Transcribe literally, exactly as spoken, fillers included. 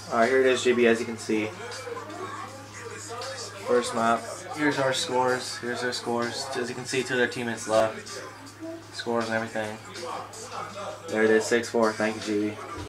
Alright, here it is, G B, as you can see. First map. Here's our scores. Here's their scores. As you can see, two of their teammates left. Scores and everything. There it is, six four. Thank you, G B.